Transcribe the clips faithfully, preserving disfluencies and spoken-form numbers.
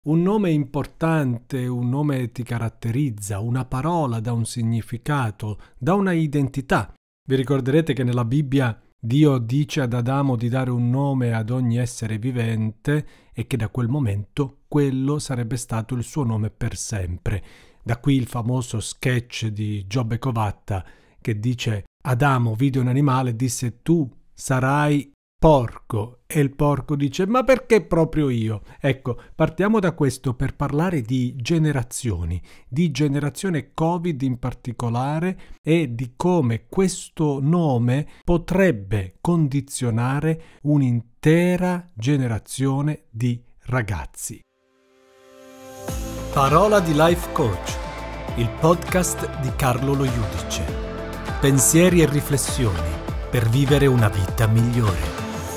Un nome importante, un nome ti caratterizza, una parola dà un significato, dà una identità. Vi ricorderete che nella Bibbia Dio dice ad Adamo di dare un nome ad ogni essere vivente e che da quel momento quello sarebbe stato il suo nome per sempre. Da qui il famoso sketch di Giobbe Covatta che dice: Adamo vide un animale e disse: tu sarai porco, e il porco dice: ma perché proprio io? Ecco, partiamo da questo per parlare di generazioni, di generazione Covid in particolare, e di come questo nome potrebbe condizionare un'intera generazione di ragazzi. Parola di Life Coach, il podcast di Carlo Lo Judice. Pensieri e riflessioni per vivere una vita migliore.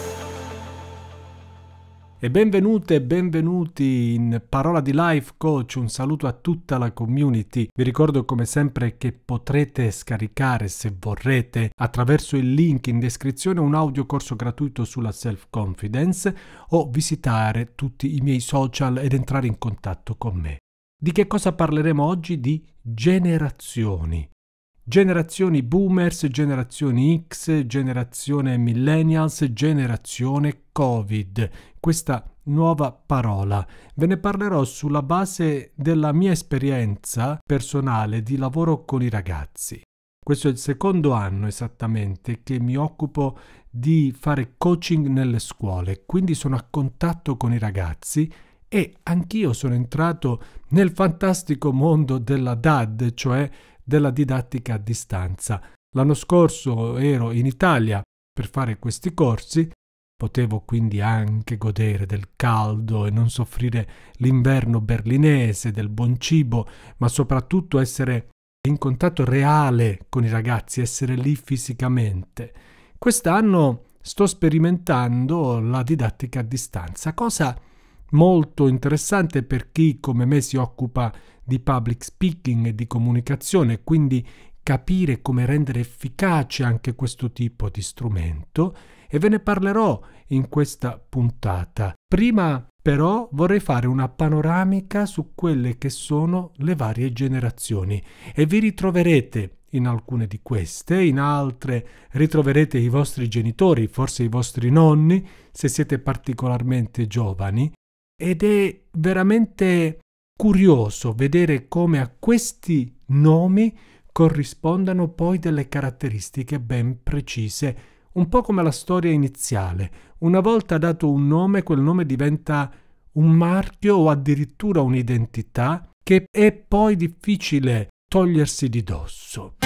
E benvenute e benvenuti in Parola di Life Coach, un saluto a tutta la community. Vi ricordo come sempre che potrete scaricare, se vorrete, attraverso il link in descrizione un audio corso gratuito sulla self-confidence o visitare tutti i miei social ed entrare in contatto con me. Di che cosa parleremo oggi? Di generazioni. Generazioni boomers, generazioni X, generazione millennials, generazione Covid. Questa nuova parola. Ve ne parlerò sulla base della mia esperienza personale di lavoro con i ragazzi. Questo è il secondo anno esattamente che mi occupo di fare coaching nelle scuole, quindi sono a contatto con i ragazzi e anch'io sono entrato nel fantastico mondo della D A D, cioè della didattica a distanza. L'anno scorso ero in Italia per fare questi corsi, potevo quindi anche godere del caldo e non soffrire l'inverno berlinese, del buon cibo, ma soprattutto essere in contatto reale con i ragazzi, essere lì fisicamente. Quest'anno sto sperimentando la didattica a distanza, cosa molto interessante per chi come me si occupa di public speaking e di comunicazione, quindi capire come rendere efficace anche questo tipo di strumento, e ve ne parlerò in questa puntata. Prima però vorrei fare una panoramica su quelle che sono le varie generazioni e vi ritroverete in alcune di queste, in altre ritroverete i vostri genitori, forse i vostri nonni, se siete particolarmente giovani, ed è veramente curioso vedere come a questi nomi corrispondano poi delle caratteristiche ben precise, un po' come la storia iniziale. Una volta dato un nome, quel nome diventa un marchio o addirittura un'identità che è poi difficile togliersi di dosso.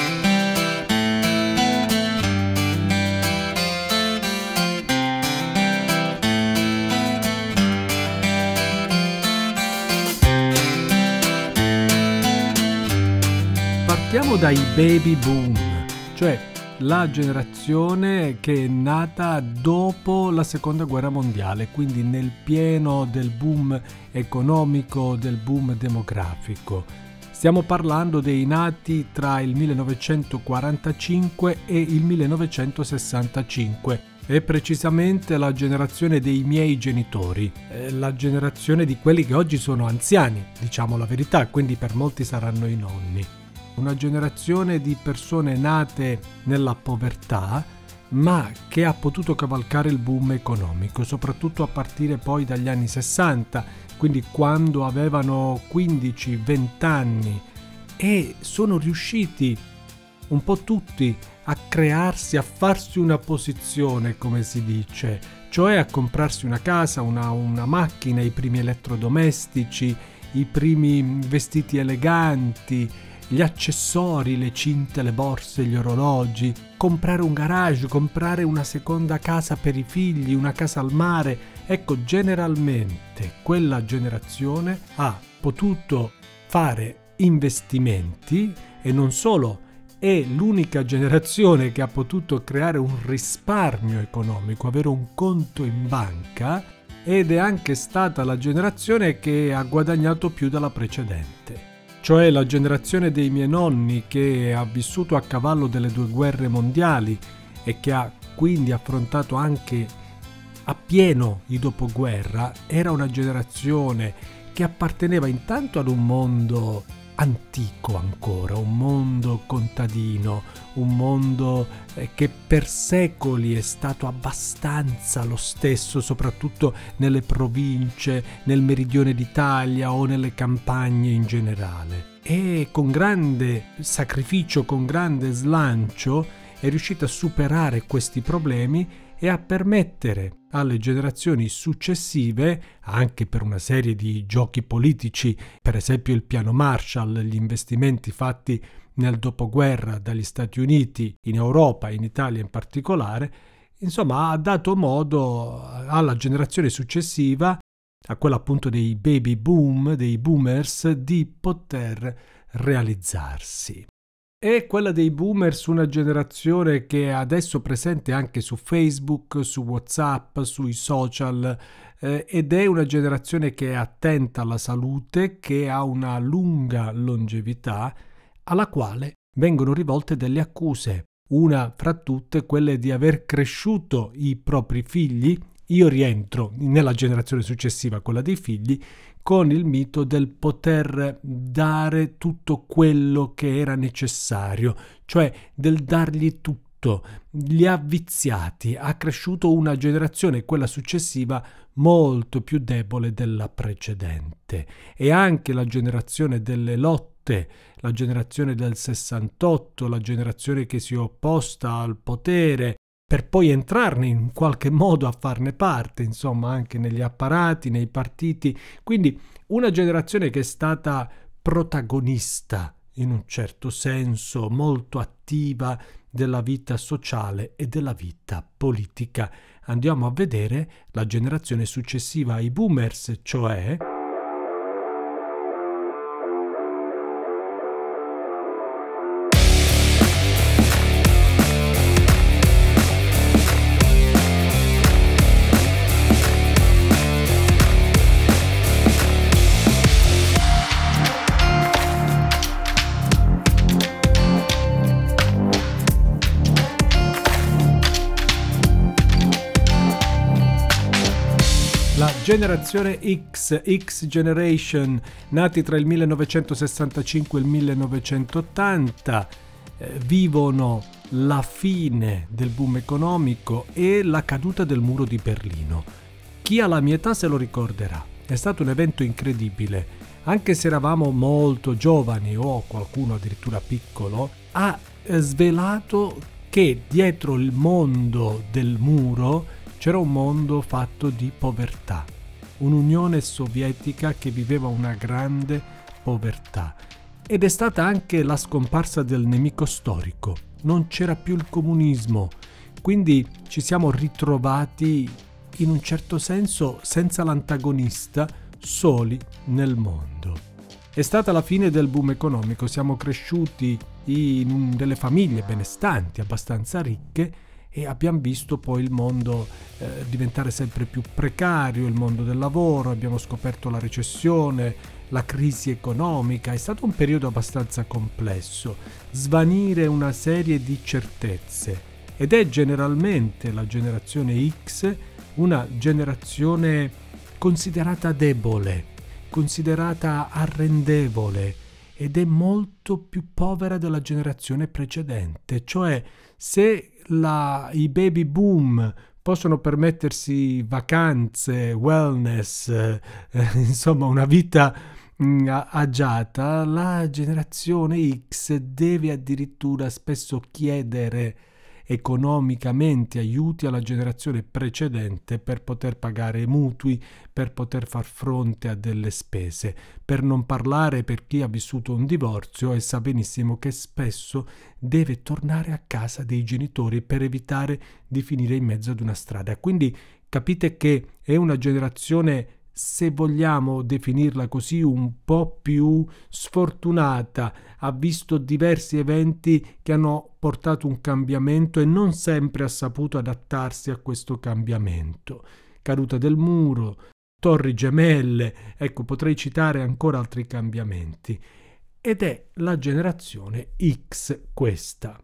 Partiamo dai baby boom, cioè la generazione che è nata dopo la seconda guerra mondiale, quindi nel pieno del boom economico, del boom demografico. Stiamo parlando dei nati tra il millenovecentoquarantacinque e il millenovecentosessantacinque, e precisamente la generazione dei miei genitori, la generazione di quelli che oggi sono anziani, diciamo la verità, quindi per molti saranno i nonni. Una generazione di persone nate nella povertà, ma che ha potuto cavalcare il boom economico, soprattutto a partire poi dagli anni sessanta, quindi quando avevano quindici venti anni, e sono riusciti un po' tutti a crearsi, a farsi una posizione, come si dice, cioè a comprarsi una casa, una, una macchina, i primi elettrodomestici, i primi vestiti eleganti, gli accessori, le cinte, le borse, gli orologi, comprare un garage, comprare una seconda casa per i figli, una casa al mare. Ecco, generalmente quella generazione ha potuto fare investimenti e non solo, è l'unica generazione che ha potuto creare un risparmio economico, avere un conto in banca, ed è anche stata la generazione che ha guadagnato più della precedente. Cioè la generazione dei miei nonni, che ha vissuto a cavallo delle due guerre mondiali e che ha quindi affrontato anche appieno di dopoguerra era una generazione che apparteneva intanto ad un mondo antico ancora, un mondo contadino, un mondo eh, che per secoli è stato abbastanza lo stesso, soprattutto nelle province, nel meridione d'Italia o nelle campagne in generale. E con grande sacrificio, con grande slancio, è riuscita a superare questi problemi e a permettere alle generazioni successive, anche per una serie di giochi politici, per esempio il piano Marshall, gli investimenti fatti nel dopoguerra dagli Stati Uniti in Europa, in Italia in particolare, insomma ha dato modo alla generazione successiva, a quella appunto dei baby boom, dei boomers, di poter realizzarsi. E quella dei boomers, una generazione che è adesso presente anche su Facebook, su WhatsApp, sui social, eh, ed è una generazione che è attenta alla salute, che ha una lunga longevità, alla quale vengono rivolte delle accuse. Una fra tutte quelle di aver cresciuto i propri figli. Io rientro nella generazione successiva, quella dei figli, con il mito del poter dare tutto quello che era necessario, cioè del dargli tutto. Li ha viziati, ha cresciuto una generazione, quella successiva, molto più debole della precedente. E anche la generazione delle lotte, la generazione del sessantotto, la generazione che si è opposta al potere, per poi entrarne in qualche modo a farne parte, insomma, anche negli apparati, nei partiti. Quindi una generazione che è stata protagonista, in un certo senso, molto attiva della vita sociale e della vita politica. Andiamo a vedere la generazione successiva ai boomers, cioè generazione X, X Generation, nati tra il millenovecentosessantacinque e il millenovecentottanta, eh, vivono la fine del boom economico e la caduta del muro di Berlino. Chi ha la mia età se lo ricorderà. È stato un evento incredibile. Anche se eravamo molto giovani o qualcuno addirittura piccolo, ha eh, svelato che dietro il mondo del muro c'era un mondo fatto di povertà. Un'Unione Sovietica che viveva una grande povertà. Ed è stata anche la scomparsa del nemico storico. Non c'era più il comunismo. Quindi ci siamo ritrovati in un certo senso senza l'antagonista, soli nel mondo. È stata la fine del boom economico. Siamo cresciuti in delle famiglie benestanti, abbastanza ricche, e abbiamo visto poi il mondo eh, diventare sempre più precario, il mondo del lavoro, abbiamo scoperto la recessione, la crisi economica. È stato un periodo abbastanza complesso, svanire una serie di certezze, ed è generalmente la generazione X una generazione considerata debole, considerata arrendevole, ed è molto più povera della generazione precedente. Cioè, se la, i baby boom possono permettersi vacanze, wellness, eh, insomma una vita mh, agiata, la generazione X deve addirittura spesso chiedere economicamente aiuti alla generazione precedente per poter pagare mutui, per poter far fronte a delle spese. Per non parlare per chi ha vissuto un divorzio e sa benissimo che spesso deve tornare a casa dei genitori per evitare di finire in mezzo ad una strada. Quindi capite che è una generazione, se vogliamo definirla così, un po' più sfortunata. Ha visto diversi eventi che hanno portato un cambiamento e non sempre ha saputo adattarsi a questo cambiamento. Caduta del muro, torri gemelle, ecco, potrei citare ancora altri cambiamenti. Ed è la generazione X questa.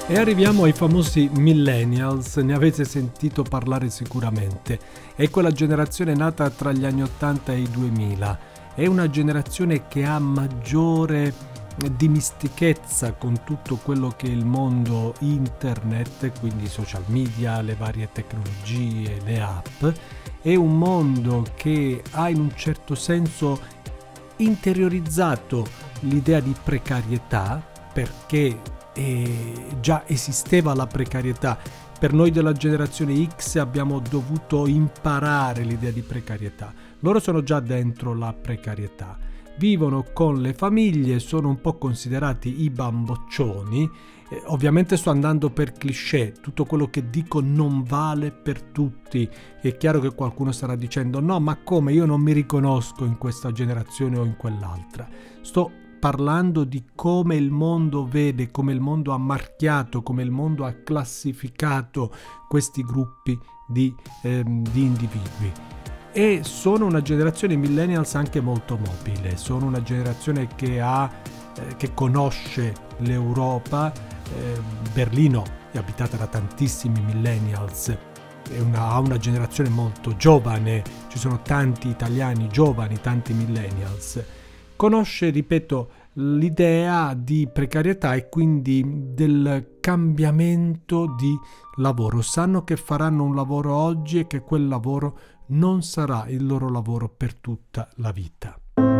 E arriviamo ai famosi millennials, ne avete sentito parlare sicuramente. È quella generazione nata tra gli anni ottanta e i duemila. È una generazione che ha maggiore dimistichezza con tutto quello che è il mondo internet, quindi social media, le varie tecnologie, le app. È un mondo che ha in un certo senso interiorizzato l'idea di precarietà, perché e già esisteva la precarietà. Per noi della generazione X abbiamo dovuto imparare l'idea di precarietà. Loro sono già dentro la precarietà, vivono con le famiglie, sono un po' considerati i bamboccioni. Eh, ovviamente sto andando per cliché, tutto quello che dico non vale per tutti. È chiaro che qualcuno starà dicendo no, ma come, io non mi riconosco in questa generazione o in quell'altra. Sto parlando di come il mondo vede, come il mondo ha marchiato, come il mondo ha classificato questi gruppi di, ehm, di individui. E sono una generazione millennials anche molto mobile, sono una generazione che ha, eh, che conosce l'Europa. eh, Berlino è abitata da tantissimi millennials, è una, ha una generazione molto giovane, ci sono tanti italiani giovani, tanti millennials. Conosce, ripeto, l'idea di precarietà e quindi del cambiamento di lavoro. Sanno che faranno un lavoro oggi e che quel lavoro non sarà il loro lavoro per tutta la vita.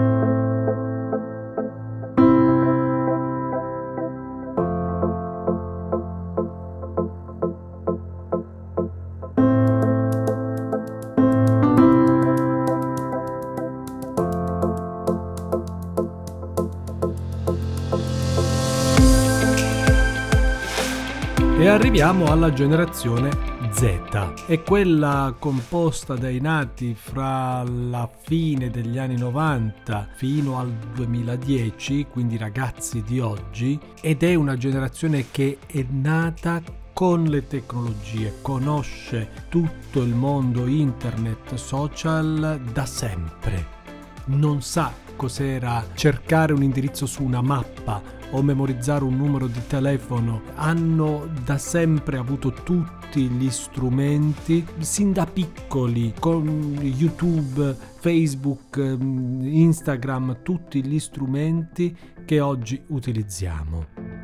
E arriviamo alla generazione Z, è quella composta dai nati fra la fine degli anni novanta fino al duemiladieci, quindi ragazzi di oggi, ed è una generazione che è nata con le tecnologie, conosce tutto il mondo internet, social da sempre. Non sa cos'era cercare un indirizzo su una mappa o memorizzare un numero di telefono. Hanno da sempre avuto tutti gli strumenti, sin da piccoli, con YouTube, Facebook, Instagram, tutti gli strumenti che oggi utilizziamo.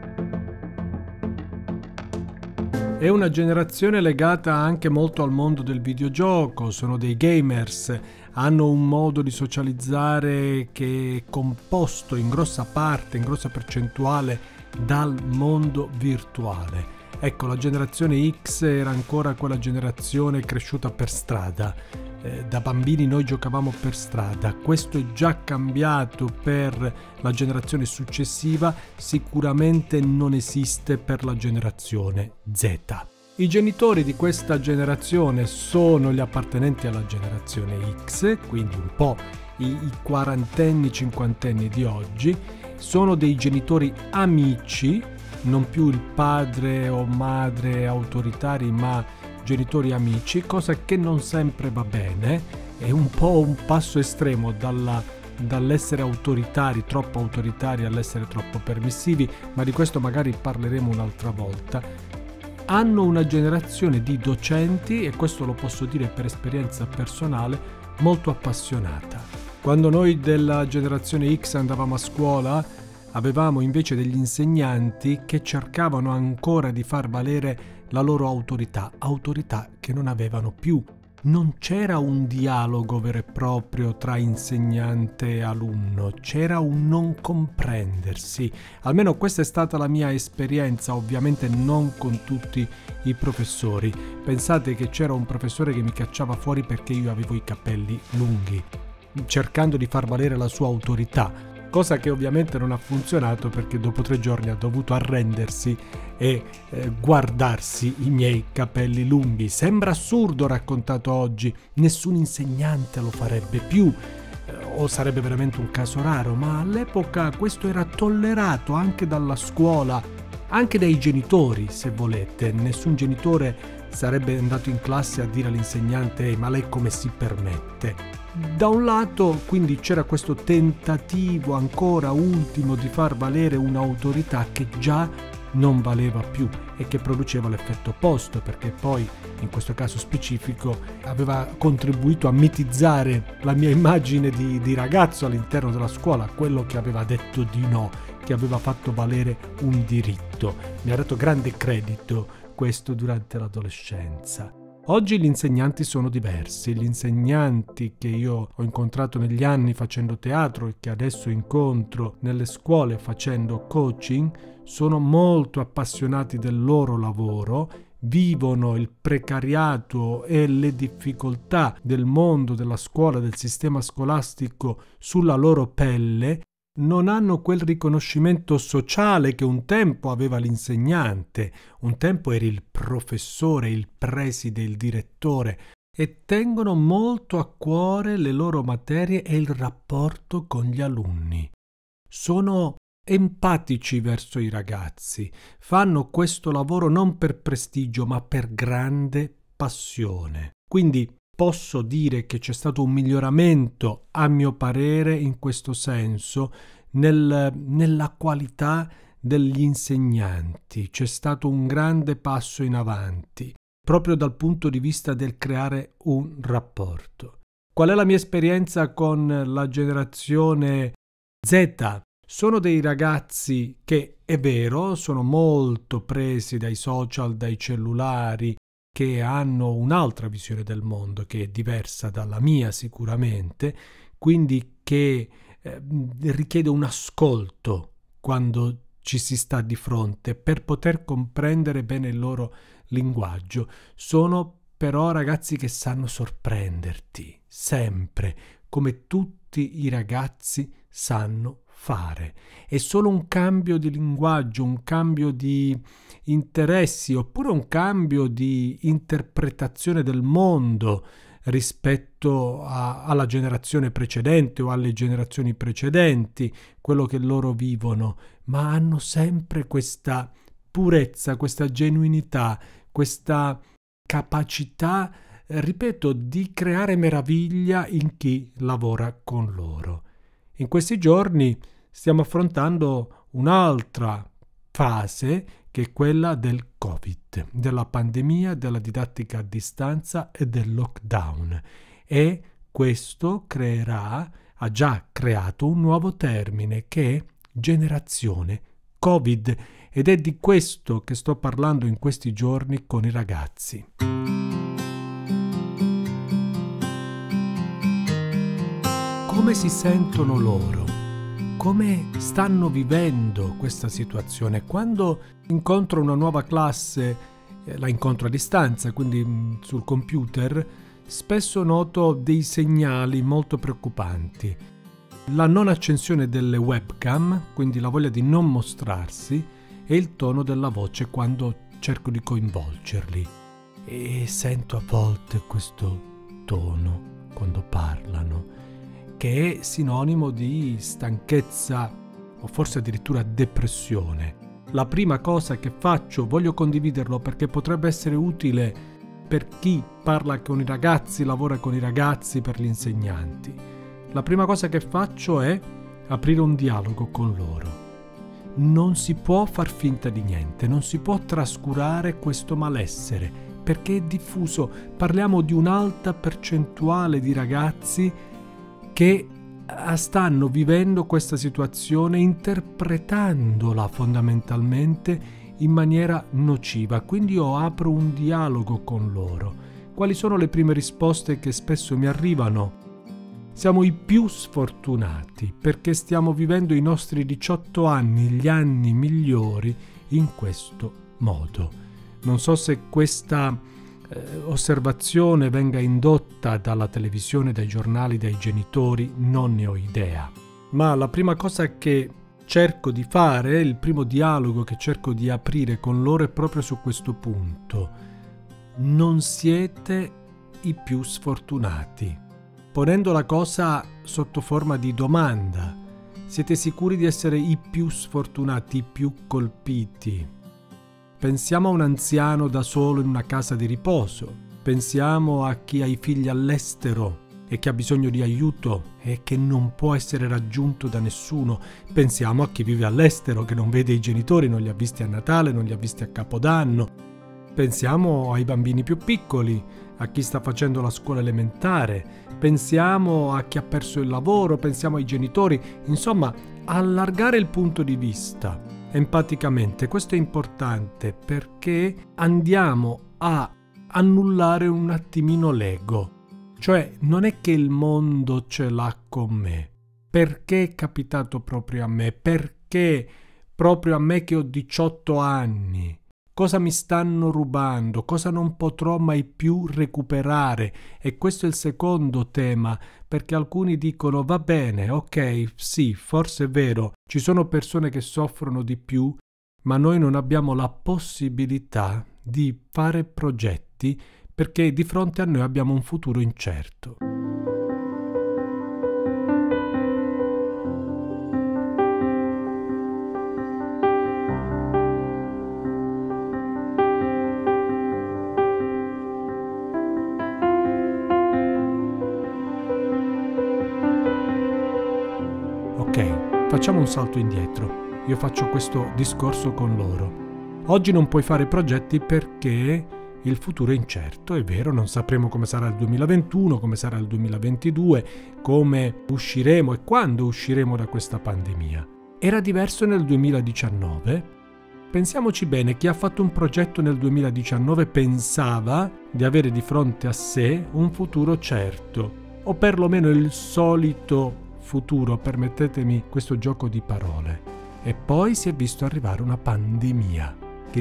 È una generazione legata anche molto al mondo del videogioco, sono dei gamers, hanno un modo di socializzare che è composto in grossa parte, in grossa percentuale dal mondo virtuale. Ecco, la generazione X era ancora quella generazione cresciuta per strada. Eh, da bambini noi giocavamo per strada. Questo è già cambiato per la generazione successiva, sicuramente non esiste per la generazione Z. I genitori di questa generazione sono gli appartenenti alla generazione X, quindi un po' i, i quarantenni, cinquantenni di oggi. Sono dei genitori amici, non più il padre o madre autoritari, ma genitori amici, cosa che non sempre va bene. È un po' un passo estremo dalla, dall'essere autoritari, troppo autoritari, all'essere troppo permissivi, ma di questo magari parleremo un'altra volta. Hanno una generazione di docenti, e questo lo posso dire per esperienza personale, molto appassionata. Quando noi della generazione X andavamo a scuola, avevamo invece degli insegnanti che cercavano ancora di far valere la loro autorità, autorità che non avevano più. Non c'era un dialogo vero e proprio tra insegnante e alunno, c'era un non comprendersi. Almeno questa è stata la mia esperienza, ovviamente non con tutti i professori. Pensate che c'era un professore che mi cacciava fuori perché io avevo i capelli lunghi, cercando di far valere la sua autorità. Cosa che ovviamente non ha funzionato, perché dopo tre giorni ha dovuto arrendersi e eh, guardarsi i miei capelli lunghi. Sembra assurdo raccontato oggi, nessun insegnante lo farebbe più, eh, o sarebbe veramente un caso raro, ma all'epoca questo era tollerato anche dalla scuola, anche dai genitori, se volete. Nessun genitore sarebbe andato in classe a dire all'insegnante «Ehi, ma lei come si permette?» Da un lato, quindi, c'era questo tentativo ancora ultimo di far valere un'autorità che già non valeva più e che produceva l'effetto opposto, perché poi in questo caso specifico aveva contribuito a mitizzare la mia immagine di, di ragazzo all'interno della scuola, quello che aveva detto di no, che aveva fatto valere un diritto. Mi ha dato grande credito questo durante l'adolescenza. Oggi gli insegnanti sono diversi, gli insegnanti che io ho incontrato negli anni facendo teatro e che adesso incontro nelle scuole facendo coaching sono molto appassionati del loro lavoro, vivono il precariato e le difficoltà del mondo della scuola, del sistema scolastico sulla loro pelle, non hanno quel riconoscimento sociale che un tempo aveva l'insegnante, un tempo eri il professore, il preside, il direttore, e tengono molto a cuore le loro materie e il rapporto con gli alunni. Sono empatici verso i ragazzi, fanno questo lavoro non per prestigio ma per grande passione. Quindi posso dire che c'è stato un miglioramento, a mio parere, in questo senso, nel, nella qualità degli insegnanti. C'è stato un grande passo in avanti, proprio dal punto di vista del creare un rapporto. Qual è la mia esperienza con la generazione Z? Sono dei ragazzi che, è vero, sono molto presi dai social, dai cellulari, che hanno un'altra visione del mondo che è diversa dalla mia sicuramente, quindi che eh, richiede un ascolto quando ci si sta di fronte per poter comprendere bene il loro linguaggio. Sono però ragazzi che sanno sorprenderti sempre, come tutti i ragazzi sanno fare. È solo un cambio di linguaggio, un cambio di interessi oppure un cambio di interpretazione del mondo rispetto a, alla generazione precedente o alle generazioni precedenti, quello che loro vivono, ma hanno sempre questa purezza, questa genuinità, questa capacità, ripeto, di creare meraviglia in chi lavora con loro. In questi giorni stiamo affrontando un'altra fase che è quella del Covid, della pandemia, della didattica a distanza e del lockdown. E questo creerà, ha già creato un nuovo termine che è generazione Covid, ed è di questo che sto parlando in questi giorni con i ragazzi. Come si sentono loro? Come stanno vivendo questa situazione? Quando incontro una nuova classe, eh, la incontro a distanza, quindi mh, sul computer, spesso noto dei segnali molto preoccupanti. La non accensione delle webcam, quindi la voglia di non mostrarsi, e il tono della voce quando cerco di coinvolgerli. E sento a volte questo tono quando parlano, che è sinonimo di stanchezza o forse addirittura depressione. La prima cosa che faccio, voglio condividerlo perché potrebbe essere utile per chi parla con i ragazzi, lavora con i ragazzi, per gli insegnanti. La prima cosa che faccio è aprire un dialogo con loro. Non si può far finta di niente, non si può trascurare questo malessere, perché è diffuso. Parliamo di un'alta percentuale di ragazzi che stanno vivendo questa situazione interpretandola fondamentalmente in maniera nociva. Quindi io apro un dialogo con loro. Quali sono le prime risposte che spesso mi arrivano? Siamo i più sfortunati perché stiamo vivendo i nostri diciotto anni, gli anni migliori, in questo modo. Non so se questa Eh, osservazione venga indotta dalla televisione, dai giornali, dai genitori, non ne ho idea. Ma la prima cosa che cerco di fare, il primo dialogo che cerco di aprire con loro è proprio su questo punto. Non siete i più sfortunati. Ponendo la cosa sotto forma di domanda, siete sicuri di essere i più sfortunati, i più colpiti? Pensiamo a un anziano da solo in una casa di riposo, pensiamo a chi ha i figli all'estero, e che ha bisogno di aiuto e che non può essere raggiunto da nessuno. Pensiamo a chi vive all'estero, che non vede i genitori, non li ha visti a Natale, non li ha visti a Capodanno. Pensiamo ai bambini più piccoli, a chi sta facendo la scuola elementare, pensiamo a chi ha perso il lavoro, pensiamo ai genitori, insomma, allargare il punto di vista empaticamente. Questo è importante perché andiamo a annullare un attimino l'ego. Cioè, non è che il mondo ce l'ha con me. Perché è capitato proprio a me? Perché proprio a me che ho diciotto anni? Cosa mi stanno rubando? Cosa non potrò mai più recuperare? E questo è il secondo tema, perché alcuni dicono, va bene, ok, sì, forse è vero, ci sono persone che soffrono di più, ma noi non abbiamo la possibilità di fare progetti perché di fronte a noi abbiamo un futuro incerto. Ok, facciamo un salto indietro. Io faccio questo discorso con loro. Oggi non puoi fare progetti perché il futuro è incerto, è vero, non sapremo come sarà il duemilaventuno, come sarà il duemilaventidue, come usciremo e quando usciremo da questa pandemia. Era diverso nel duemiladiciannove? Pensiamoci bene, chi ha fatto un progetto nel duemiladiciannove pensava di avere di fronte a sé un futuro certo, o perlomeno il solito futuro, permettetemi questo gioco di parole. E poi si è visto arrivare una pandemia che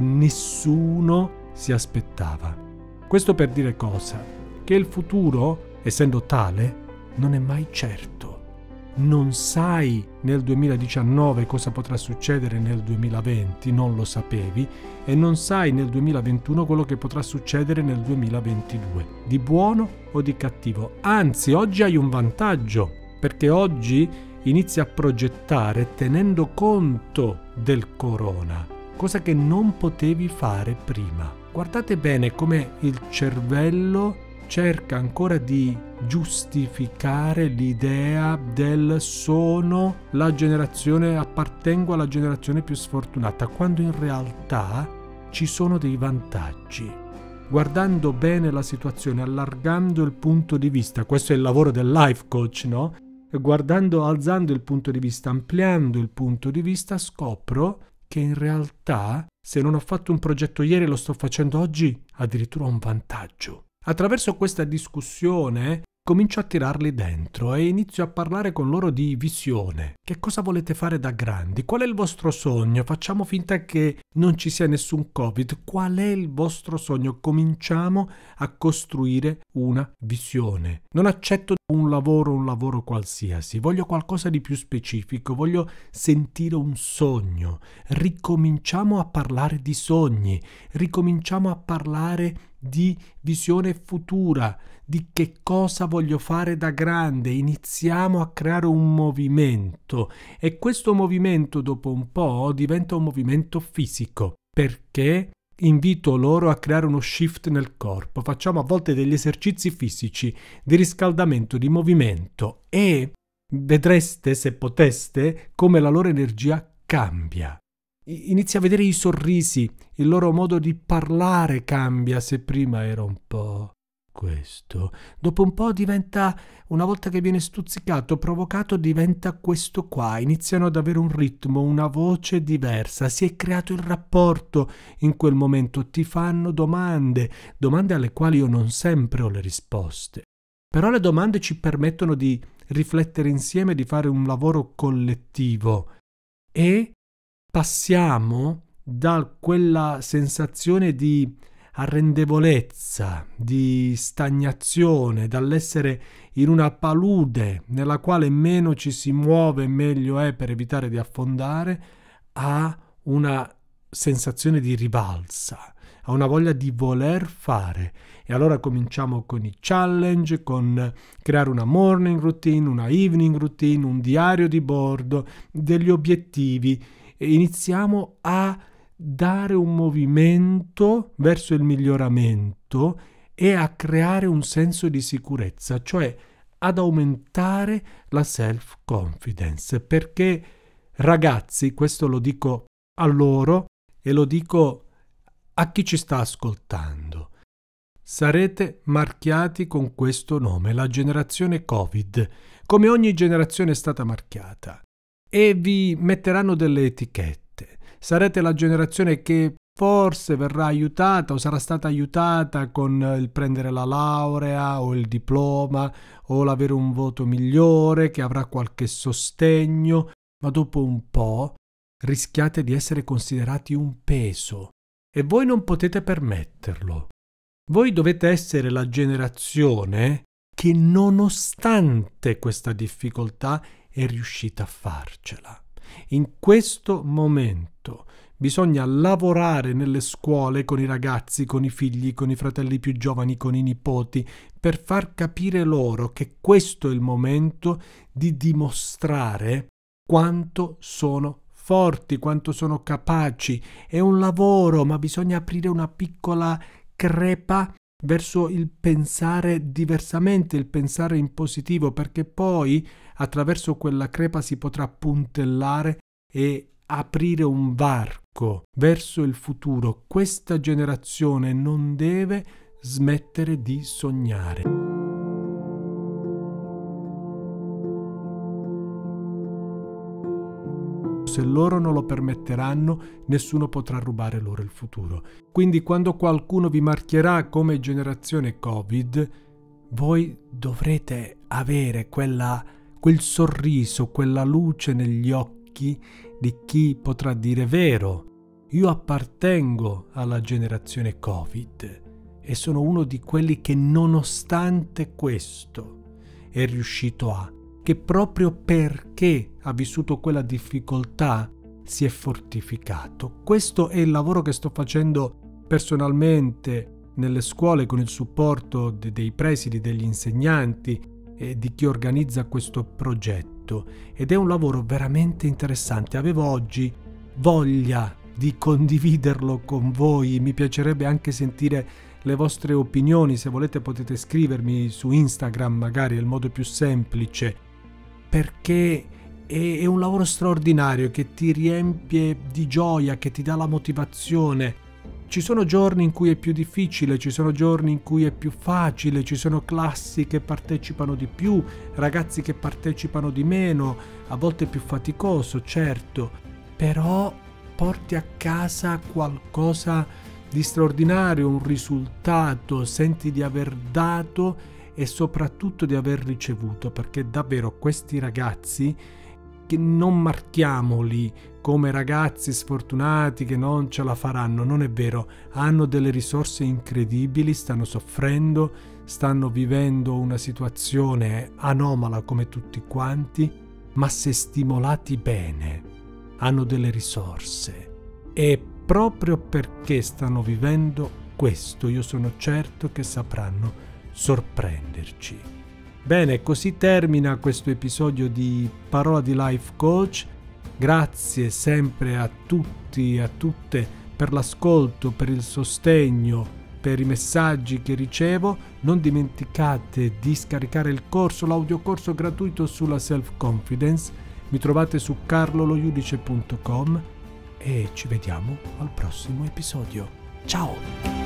nessuno si aspettava. Questo per dire cosa? Che il futuro, essendo tale, non è mai certo. Non sai nel duemiladiciannove cosa potrà succedere nel duemilaventi, non lo sapevi, e non sai nel duemilaventuno quello che potrà succedere nel duemilaventidue, di buono o di cattivo. Anzi, oggi hai un vantaggio, perché oggi inizi a progettare tenendo conto del corona, cosa che non potevi fare prima. Guardate bene come il cervello cerca ancora di giustificare l'idea del sono la generazione, appartengo alla generazione più sfortunata, quando in realtà ci sono dei vantaggi. Guardando bene la situazione, allargando il punto di vista, questo è il lavoro del life coach, no? Guardando, alzando il punto di vista, ampliando il punto di vista, scopro che in realtà, se non ho fatto un progetto ieri e lo sto facendo oggi, addirittura ho un vantaggio. Attraverso questa discussione comincio a tirarli dentro e inizio a parlare con loro di visione. Che cosa volete fare da grandi? Qual è il vostro sogno? Facciamo finta che non ci sia nessun Covid. Qual è il vostro sogno? Cominciamo a costruire una visione. Non accetto un lavoro, un lavoro qualsiasi. Voglio qualcosa di più specifico. Voglio sentire un sogno. Ricominciamo a parlare di sogni. Ricominciamo a parlare di visione futura, di che cosa voglio fare da grande. Iniziamo a creare un movimento e questo movimento dopo un po' diventa un movimento fisico, perché invito loro a creare uno shift nel corpo. Facciamo a volte degli esercizi fisici di riscaldamento, di movimento e vedreste, se poteste, come la loro energia cambia. Inizia a vedere i sorrisi, il loro modo di parlare cambia. Se prima era un po' questo, dopo un po' diventa, una volta che viene stuzzicato, provocato, diventa questo qua. Iniziano ad avere un ritmo, una voce diversa. Si è creato il rapporto in quel momento. Ti fanno domande, domande alle quali io non sempre ho le risposte. Però le domande ci permettono di riflettere insieme, di fare un lavoro collettivo e passiamo da quella sensazione di arrendevolezza, di stagnazione, dall'essere in una palude nella quale meno ci si muove meglio è per evitare di affondare, a una sensazione di rivalsa, a una voglia di voler fare. E allora cominciamo con i challenge, con creare una morning routine, una evening routine, un diario di bordo, degli obiettivi. E iniziamo a dare un movimento verso il miglioramento e a creare un senso di sicurezza, cioè ad aumentare la self-confidence, perché ragazzi, questo lo dico a loro e lo dico a chi ci sta ascoltando, sarete marchiati con questo nome, la generazione Covid, come ogni generazione è stata marchiata, e vi metteranno delle etichette. Sarete la generazione che forse verrà aiutata o sarà stata aiutata con il prendere la laurea o il diploma o l'avere un voto migliore, che avrà qualche sostegno, ma dopo un po' rischiate di essere considerati un peso e voi non potete permetterlo. Voi dovete essere la generazione che nonostante questa difficoltà è riuscita a farcela. In questo momento bisogna lavorare nelle scuole con i ragazzi, con i figli, con i fratelli più giovani, con i nipoti, per far capire loro che questo è il momento di dimostrare quanto sono forti, quanto sono capaci. È un lavoro, ma bisogna aprire una piccola crepa verso il pensare diversamente, il pensare in positivo, perché poi attraverso quella crepa si potrà puntellare e aprire un varco verso il futuro. Questa generazione non deve smettere di sognare. Se loro non lo permetteranno, nessuno potrà rubare loro il futuro. Quindi quando qualcuno vi marchierà come generazione Covid, voi dovrete avere quella, quel sorriso, quella luce negli occhi di chi potrà dire: vero, io appartengo alla generazione Covid e sono uno di quelli che nonostante questo è riuscito a, che proprio perché ha vissuto quella difficoltà si è fortificato. Questo è il lavoro che sto facendo personalmente nelle scuole con il supporto de- dei presidi, degli insegnanti e di chi organizza questo progetto, ed è un lavoro veramente interessante. Avevo oggi voglia di condividerlo con voi, mi piacerebbe anche sentire le vostre opinioni. Se volete potete scrivermi su Instagram, magari è il modo più semplice, perché è un lavoro straordinario che ti riempie di gioia, che ti dà la motivazione. Ci sono giorni in cui è più difficile, ci sono giorni in cui è più facile, ci sono classi che partecipano di più, ragazzi che partecipano di meno, a volte è più faticoso, certo, però porti a casa qualcosa di straordinario, un risultato, senti di aver dato e soprattutto di aver ricevuto, perché davvero questi ragazzi, che non marchiamoli come ragazzi sfortunati che non ce la faranno, non è vero, hanno delle risorse incredibili, stanno soffrendo, stanno vivendo una situazione anomala come tutti quanti, ma se stimolati bene hanno delle risorse, e proprio perché stanno vivendo questo io sono certo che sapranno sorprenderci. Bene, così termina questo episodio di Parola di Life Coach. Grazie sempre a tutti e a tutte per l'ascolto, per il sostegno, per i messaggi che ricevo. Non dimenticate di scaricare il corso, l'audiocorso gratuito sulla self-confidence. Mi trovate su carlo lo judice punto com e ci vediamo al prossimo episodio. Ciao!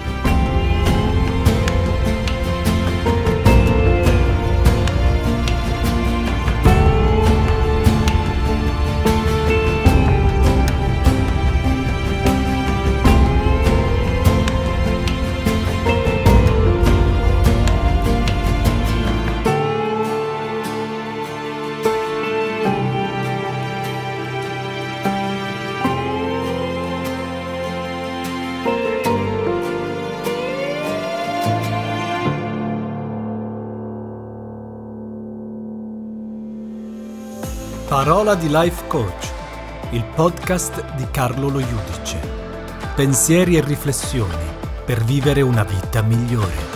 Parola di Life Coach, il podcast di Carlo Lo Judice. Pensieri e riflessioni per vivere una vita migliore.